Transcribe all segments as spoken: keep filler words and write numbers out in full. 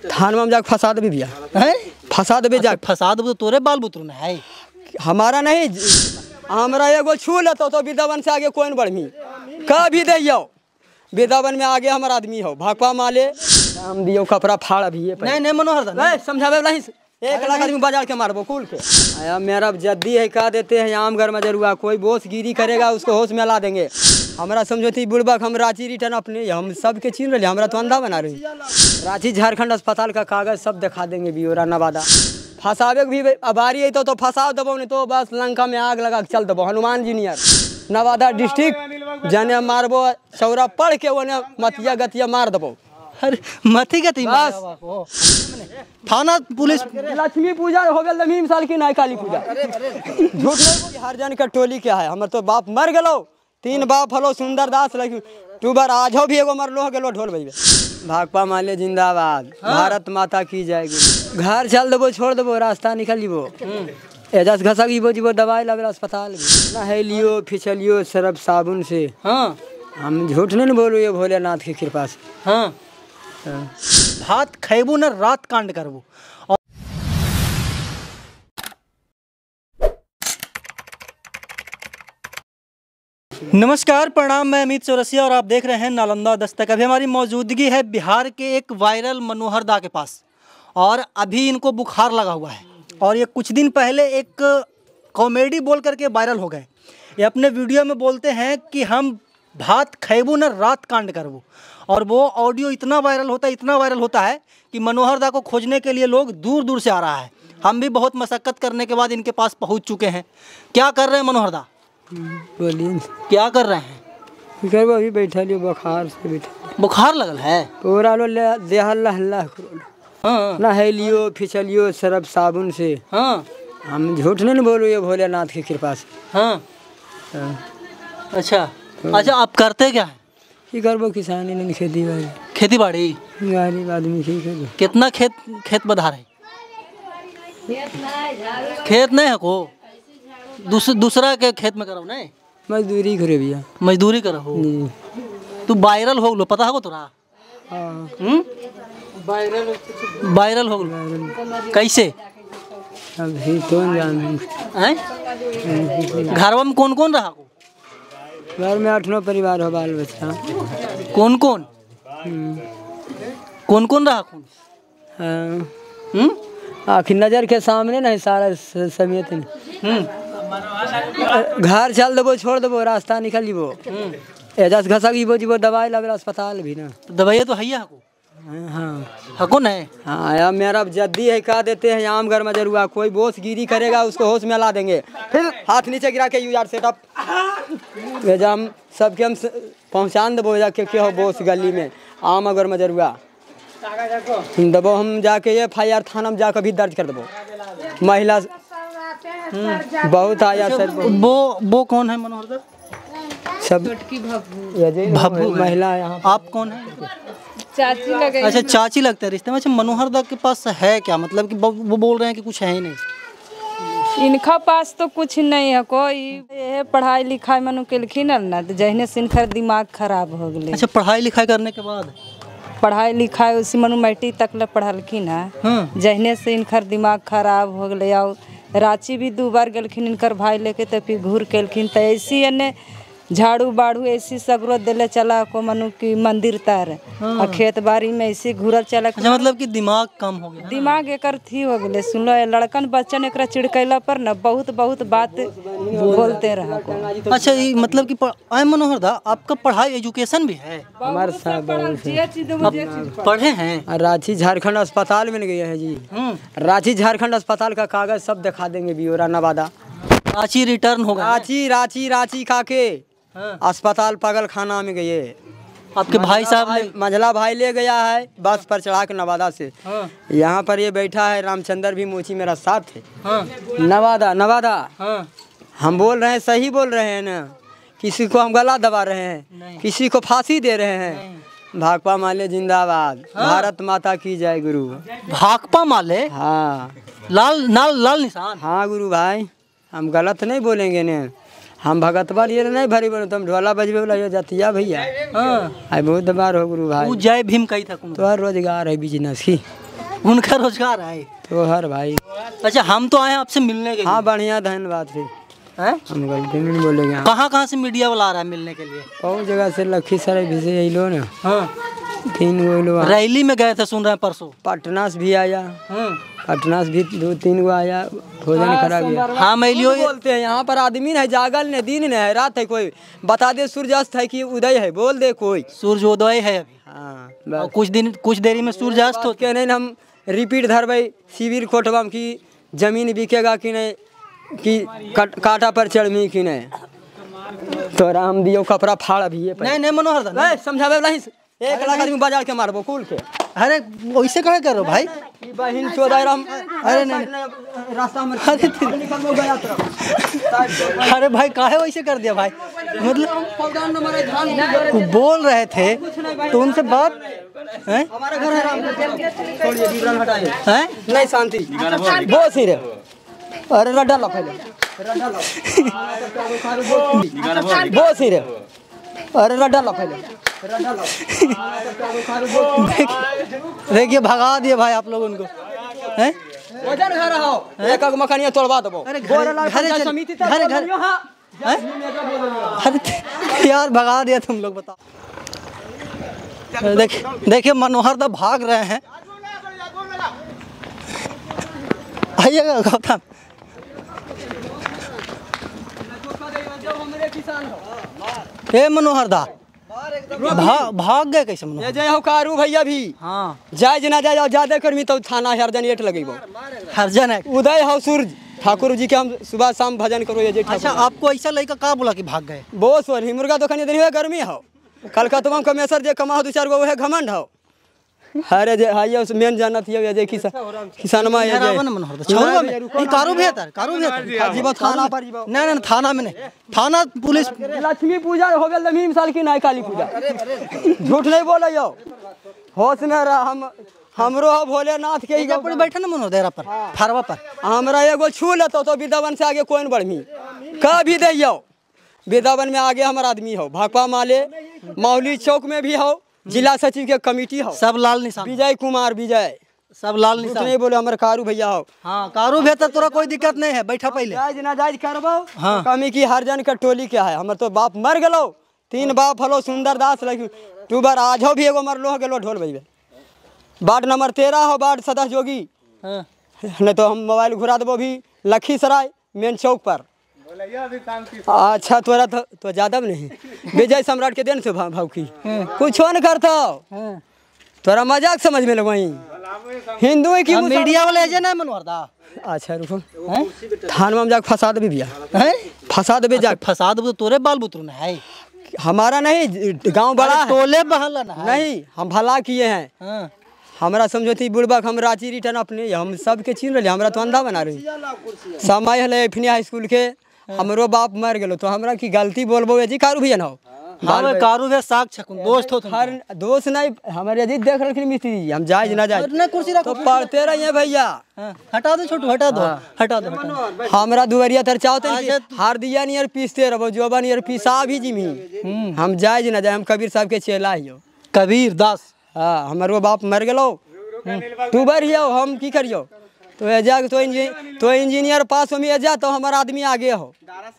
थान में हम जाके फंसा देबे भैया, फंसा देबे जाके। फंसा देबे तो तोरे बाल बुतरू न है, हमारा नहीं। हमरा एगो छू लेतो तो वृंदावन से आगे कोई न बढ़मी कभी दैयो। वृंदावन में आगे हमारा आदमी हो भाकपा माले हम दियो कपड़ा फाड़ अभी। नहीं नहीं मनोहर दा नहीं समझावे नहीं, एक लाख आदमी बाजार के मारबो कुल के। आया मेरा जद्दी है कह देते हैं आम घर में जरूर कोई बोस गिरी करेगा उसको होश में ला देंगे। हमारा समझौती बुड़बक हम रांची रिटर्न अपने हम सब के छीन रहे, हमारा तो अंधा बना रही। रांची झारखंड अस्पताल का कागज सब दिखा देंगे ब्यौरा नवादा। फंसावे भी अबारी है तो, तो फंसा दबो नहीं तो बस लंका में आग लगा के चल दबो। हनुमान जी नियर नवादा डिस्ट्रिक्ट जने मारबो सौरा पढ़ के ओने मतिया गतिया मार दबो। अरे मती गति बस थाना पुलिस लक्ष्मी पूजा हो गल दमीम साल की, नहीं काली पूजा। झूठ नहीं, हर जन का टोली क्या है। हमर तो बाप मर गलो, तीन बाप हलो सुंदर दास लगी टूबर आजो भी एगो मरलो हो गेलो ढोल बजबे। भाकपा माले जिंदाबाद। हाँ? भारत माता की जाएगी। घर चल देबो छोड़ देबो रास्ता निकल जीबो। एजस घसा जीबो जीबो दवाई लगे अस्पताल नहलियो फिचलियो सरफ साबुन से। हाँ हम झूठ नहीं बोलो ये भोलेनाथ की कृपा से। हाँ भात खेबू न रात कांड करबू। नमस्कार प्रणाम, मैं अमित चौरसिया और आप देख रहे हैं नालंदा दस्तक। अभी हमारी मौजूदगी है बिहार के एक वायरल मनोहर दा के पास और अभी इनको बुखार लगा हुआ है और ये कुछ दिन पहले एक कॉमेडी बोल करके वायरल हो गए। ये अपने वीडियो में बोलते हैं कि हम भात खेबू न रात कांड करबू और वो ऑडियो इतना वायरल होता है इतना वायरल होता है कि मनोहर दा को खोजने के लिए लोग दूर दूर से आ रहा है। हम भी बहुत मशक्क़त करने के बाद इनके पास पहुंच चुके हैं। क्या कर रहे हैं मनोहर दा? बोलिए क्या कर रहे हैं? कर अभी बैठा लियो बुखार से बैठा। बुखार लगल है पूरा लो देह अल्लाह अल्लाह करो। हाँ नहलियो फिचलियो सरफ साबुन से। हाँ हम झूठ नहीं बोलो ये भोलेनाथ की कृपा से। हाँ, हाँ। अच्छा अच्छा आप करते क्या है? की करबो किसानी नहीं खेती बाड़ी। खेती बाड़ी गरीब आदमी की करो। कितना खेत खेत बधा रहे? खेत नहीं है को दूस, दूसरा के खेत में करो नहीं मजदूरी करे भैया। मजदूरी करो हो तू वायरल हो लो पता है तोरा? हाँ वायरल वायरल हो लो कैसे? अभी तो जान घरवा में कौन कौन रहा? घर में आठ नौ परिवार हो बाल बच्चा। कौन कौन कौन कौन रहा कौन? हाँ आखिर नजर के सामने नहीं सारा समेत घर चल देबो छोड़ देबो रास्ता निकल जीबो। एजस घसा जीबो जीबो दवाई लगे अस्पताल भी ना। दवाई तो है हको। हाँ हको नहीं। हाँ यार मेरा जद्दी है कह देते हैं आम घर में जरूर कोई बोस गिरी करेगा उसको होश में ला देंगे। फिर हाथ नीचे गिरा के यू यार सेटअप भेजा हम सबके हम पहुँचान देबो जाके के हो बोस गली में आम घर में जरूर दबो। हम जाके एफ आई आर थाना में जाकर भी दर्ज कर देबो। महिला बहुत आया सर। वो वो कौन है मनोहर दा? सब भब्बू महिला यहाँ। आप कौन है? चाची लगे। अच्छा चाची लगते हैं रिश्ते में। अच्छा मनोहर दा के पास है क्या मतलब कि वो बोल रहे हैं कि कुछ है ही नहीं? इनका पास तो कुछ नहीं है कोई। ये पढ़ाई लिखाई मनु के लिखी ना तो जहने से इनका दिमाग खराब हो गए। अच्छा पढ़ाई लिखाई करने के बाद? पढ़ाई लिखाई उसी मनु मैट्रिक तक ल पढ़लखिन है। जहने से इनका दिमाग खराब हो गए। और रांची भी दो बार गलखिन इनकर भाई लेके तो फिर घूर केलखिन तो ऐसी एने झाड़ू बाड़ू ऐसी सगरो दिले चला को मनु की मंदिर तर। हाँ। और खेत बाड़ी में ऐसी घूरल चला। अच्छा मतलब कि दिमाग कम हो गया? दिमाग एकर थी हो गए। सुन लो लड़कन बच्चन एक चिड़कैला पर न बहुत बहुत बात बोलते रहा। अच्छा ये मतलब कि आय मनोहर दा आपका पढ़ाई एजुकेशन भी है? हमारे पढ़े हैं। रांची झारखंड अस्पताल में गए हैं जी। रांची झारखंड अस्पताल का कागज सब दिखा देंगे ब्यौरा नवादा। रांची रिटर्न होगा। रांची रांची रांची खाके अस्पताल पागल खाना में गए। आपके भाई साहब ने मंझला भाई ले गया है बस पर चढ़ा के नवादा से। हाँ। यहाँ पर ये बैठा है रामचंद्र भी मोची मेरा साथ है। हाँ। नवादा नवादा। हाँ। हम बोल रहे हैं सही बोल रहे हैं ना, किसी को हम गला दबा रहे हैं, किसी को फांसी दे रहे हैं। भाकपा माले जिंदाबाद। हाँ। भारत माता की जय गुरु। भाकपा माले? हाँ लाल लाल लाल निशान। हाँ गुरु भाई हम गलत नहीं बोलेंगे ने। हम भगतवा ये नहीं भरी बोलो तुम ढोला बजबे वाला ये जातिया भैया। हाँ बहुत बार हो गुरु भाई। जय भीम कही था तो रोजगार है बिजनेस की। उनका रोजगार है। तो हर भाई। अच्छा, हम तो आए हैं आपसे मिलने के लिए। हाँ बढ़िया, धन्यवाद फिर। हैं? हम गलती नहीं बोलेंगे। हाँ। कहाँ कहाँ से मीडिया वाला आ रहा है मिलने के लिए? बहुत जगह से, लखीसराय भी से लो ना। हाँ। तीन गो लोग रैली में गए थे सुन रहे हैं परसों। पटना से भी आया। हाँ। पटना से भी दो तीन गो आया, भोजन करा गया। हाँ मैलियो बोलते हैं यहाँ पर आदमी नहीं, जागल नहीं, दिन नहीं है, रात है, कोई बता दे सूर्यास्त है कि उदय है, बोल दे कोई। सूर्योदय है अभी। हाँ और कुछ दिन कुछ देरी में सूर्यास्त हो के नहीं हम रिपीट धरबे शिविर खोटबम की जमीन बिकेगा कि नहीं, कि कट, काटा पर चढ़मी कि नहीं। तो राम दियो कपड़ा फाड़ अभी। नहीं नहीं मनोहर दा नहीं समझावे वाला ही एक लाख आदमी बाजार के मारबो कुल के। अरे वैसे कहे करो भाई। बहिन चौदह राम। अरे नहीं रास्ता में निकल गया तरफ। अरे भाई काहे वैसे कर दिया भाई, मतलब बोल रहे थे तो उनसे बात है। हमारा घर है राम, छोड़िए विवरण हटाइए। हैं? नहीं शांति बहुत सी रे। अरे रड्डा लो पहले, रड्डा लो बहुत सी रे। अरे रड्डा लो पहले, रड्डा लो। देखिए भगा दिए भाई आप लोग उनको। हैं? वजन घर हो एक एक मकानिया तोड़वा दबो। अरे घर घर समिति घर घर अरे यार भगा दिया तुम लोग, बताओ। देखिए देखिए मनोहर दा भाग रहे हैं। आइएगा गौतम। हे मनोहर दा भाग भाग गए कैसे मनोहर? ये जय हो कारू भैया भी। हाँ जायज ना जायज ज्यादा कर्मी तो थाना हरजन एट लगेबो। हरजन है। उदय हो सूरज ठाकुर जी के हम सुबह शाम भजन करो ये जे। अच्छा आपको ऐसा लड़का का बोला कि भाग गए? बोस और मुर्गा दुकान दिन हुए गर्मी हो, कलकत्ता कमेसर जे कमा दो चार गो है घमंड हो। अरे जे हाय उस मेन जानत है जे किसान किसानमा ये जे मनोहर दा छोड़ो में ई कारू भी है तार कारू भी है जीवो थाना पर जीवो। नहीं नहीं थाना में नहीं, थाना पुलिस। लक्ष्मी पूजा हो गए लमीम साल की नहीं काली पूजा। झूठ नहीं बोलो यो, होश में रह। हम हमरो हो भोलेनाथ के ही पर बैठे ना मनोहर देरा पर फरवा पर। हमरा एगो छू लेतो तो विदावन से आगे कोई न बढ़मी का भी दैयो। विदावन में आगे हमारा आदमी हो, भाकपा माले मौली चौक में भी हो, जिला सचिव के कमेटी हो, सब लाल निशान। विजय कुमार विजय सब लाल निशान। नहीं बोले हमारे कारू भैया हो। हाँ कारू भी है तो तोरा कोई दिक्कत नहीं है, बैठा पहले। जायज ना जायज करबो। हाँ। कमी की हरजन का टोली क्या है, हमर तो बाप मर गलो, तीन बाप हलो सुंदर दास लगी तू बार आज हो भी एगो मरलो हो गेलो ढोल बजबे। वार्ड नंबर तेरह हो, वार्ड सदस्य जोगी। हाँ। नहीं तो हम मोबाइल घुरा देबो भी लखीसराय मेन चौक पर। अच्छा तोरा तो, तो ज्यादा नहीं विजय सम्राट के देन से भाव भाव की कुछ न करता तोरा मजाक समझ में लगवाई। हिंदू की मीडिया वाले एजेंट है मनोहर दा। अच्छा रुको थाना में जाके फंसा देबे बिया, फंसा देबे जाके। फंसा देबे तोरे बाल बुतरू ना है, हमारा नहीं गांव बड़ा है। टोले बहला ना है। नहीं हम भला किए हैं। हाँ। हमारा समझोती बुड़बक हम रांची रिटर्न अपने हम सब के चीन रहे, हमरा तो अंधा बना रही। समय हले इफनी हाई स्कूल के हमरो बाप मर गेलो तो हमरा की गलती बोलबो जी कारू भैया ना। हाँ कारू है साग छकुन दोस्त हो तुम। हर दोस्त नहीं हमारे अजीत देख रखिन मिस्त्री जी, हम जायज ना जायज ना कुर्सी रखो तो पढ़ते रहिए भैया। हाँ। हटा दो छोटू हटा दो हटा दो हटा। हमरा दुवरिया तर चाहते हैं हार दिया नियर पीसते रहो जोबा नियर पीसा भी जिमी। हम जायज ना जाए, हम कबीर साहब के चेला हियो। कबीर दास। हाँ हमारो बाप मर गेलो तू बढ़ियो हम की करियो। तो एजा तो इंजीनियर तो इंजीनियर पास में एजा तो हमारा आदमी आगे हो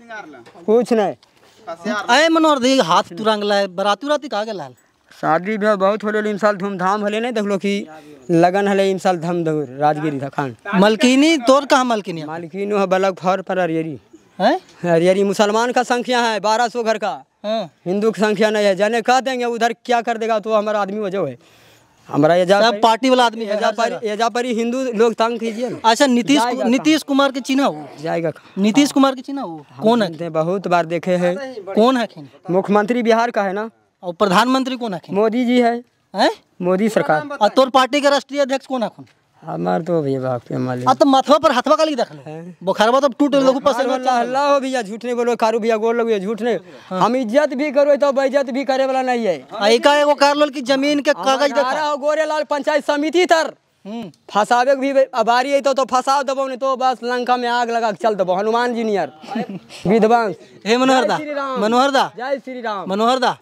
कुछ नहीं। अरे मनोहर दी हाथ तुरंगला है, बराती उराती कहाँ गेला? शादी भी बहुत होले इम साल धूमधाम होले नहीं देखलो कि लगन हले इम साल धम धूर राजगिरी था खान। मलकिनी तोर कहाँ मलकिनी? मालकिन है बलग फर पर अरियरी है। अरियरी मुसलमान का संख्या है बारह सौ घर का। हाँ। हिंदू की संख्या नहीं है, जाने कह देंगे उधर क्या कर देगा तो हमारा आदमी वजह है। हमारा एजा सब पार्टी वाला आदमी है। एजा पर एजा पर ही हिंदू लोग तंग कीजिए ना। अच्छा नीतीश नीतीश कुमार के चिन्ह वो जाएगा नीतीश कुमार के चिन्ह वो कौन है? बहुत बार देखे हैं। कौन है? मुख्यमंत्री बिहार का है ना। और प्रधानमंत्री कौन है? मोदी जी है, हैं? मोदी सरकार। और तोर पार्टी के राष्ट्रीय अध्यक्ष कौन है? हमार तो भैया बाप के मालिक। आ तो माथवा पर हाथवा का लिख देख लो बुखारवा तो टूट लगू पसंद। अल्लाह अल्लाह हो भैया झूठ नहीं बोलो कारू भैया गोल लगो झूठ नहीं। हम इज्जत भी करो तो बेइज्जत भी करे वाला नहीं है। एका एगो कारलोल की जमीन के कागज देखा हो गोरेलाल पंचायत समिति तर फसावे भी अबारी है तो तो फसाव दबो नहीं तो बस लंका में आग लगा के चल दबो। हनुमान जी नियर विध्वंस। हे मनोहर दा मनोहर दा जय श्री राम मनोहर दा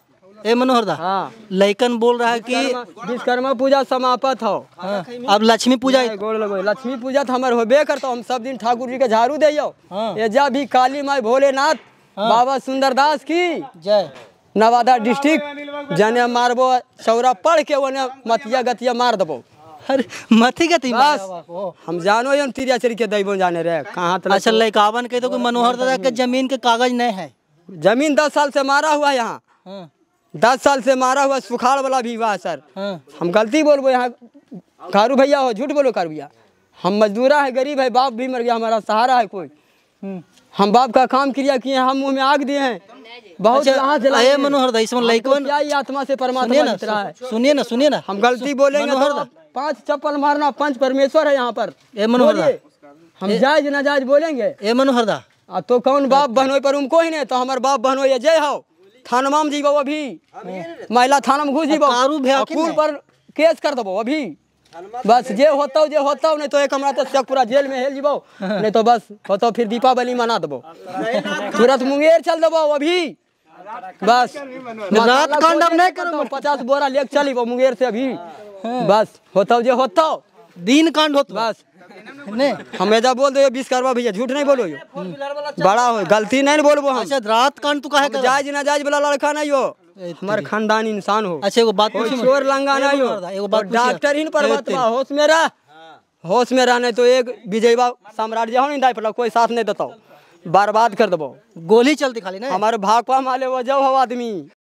ए मनोहर दा, हाँ लइकन बोल रहा है कि विश्वकर्मा पूजा समापत हो। हाँ, अब लक्ष्मी पूजा गोड़ लगो लक्ष्मी पूजा तो हमारे होबे करता। हम सब दिन ठाकुर जी के झाड़ू दे हाँ। ये जा भी काली माई भोलेनाथ बाबा सुंदरदास की जय। नवादा डिस्ट्रिक्ट जने मारबो चौरा पढ़ के ओने मतिया गतिया मार दबो। अरे मथी गति बस हम जानो हम तिरिया चरी के दैबो जाने रे कहाँ तक। अच्छा लइकावन के तो कोई मनोहर दादा के जमीन के कागज नहीं है। जमीन दस साल से मारा हुआ है यहाँ। हाँ। दस साल से मारा हुआ सुखाड़ वाला भी हुआ है सर। हाँ। हम गलती बोलबो यहाँ कारू भैया हो झूठ बोलो कारू भैया। हम मजदूरा है गरीब है बाप भी मर गया हमारा सहारा है कोई। हम बाप का काम क्रिया किए हम मुँह में आग दिए हैं बहुत। यहाँ से ए मनोहर दा इसमें लइकवन क्या ही आत्मा से परमात्मा मित्र है। सुनिए ना सुनिए ना हम गलती बोलेंगे तो पांच चप्पल मारना पंच परमेश्वर है यहाँ पर। ए मनोहर दा हम जायज ना जायज बोलेंगे। ए मनोहर दा आ तो कौन बाप बहनोई पर उनको ही नहीं तो हमारे बाप बहनोई ये जय हो थाना में जीवो अभी महिला थाना में घुस जीवो कारू भैया कुल पर केस कर दबो अभी। बस जे होता जे होता नहीं तो एक हमारा तो शेखपुरा जेल में हेल जीवो नहीं तो बस होता फिर दीपावली मना दबो तुरंत मुंगेर चल दबो अभी। बस रात कांड अब नहीं करो पचास बोरा लेके चली वो मुंगेर से अभी। बस होता जे होता दिन कांड होता बस नहीं हम ऐसा बोल दो विश्वकर्मा भैया झूठ नहीं बोलो यो बड़ा हो गलती नहीं बोलबो हम। अच्छा रात कांड तू काहे कर जायज ना जायज वाला लड़का नहीं हो हमारे खानदानी इंसान हो। अच्छा एगो बात पूछी चोर लंगा नहीं हो एगो बात डॉक्टर ही पर्वत होश में रह होश में रहने तो एक विजयबा साम्राज्य हो नहीं दाई पड़ा कोई साथ नहीं देता बर्बाद कर दबो। गोली चलती खाली ना हमारे भाग पा माले वो जाओ हो आदमी।